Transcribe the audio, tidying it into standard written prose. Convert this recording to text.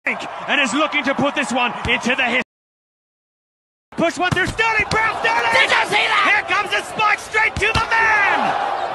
and is looking to put this one into the history. Push one through Sterling, Brown Sterling! Did you see that? Here comes a spike straight to the man!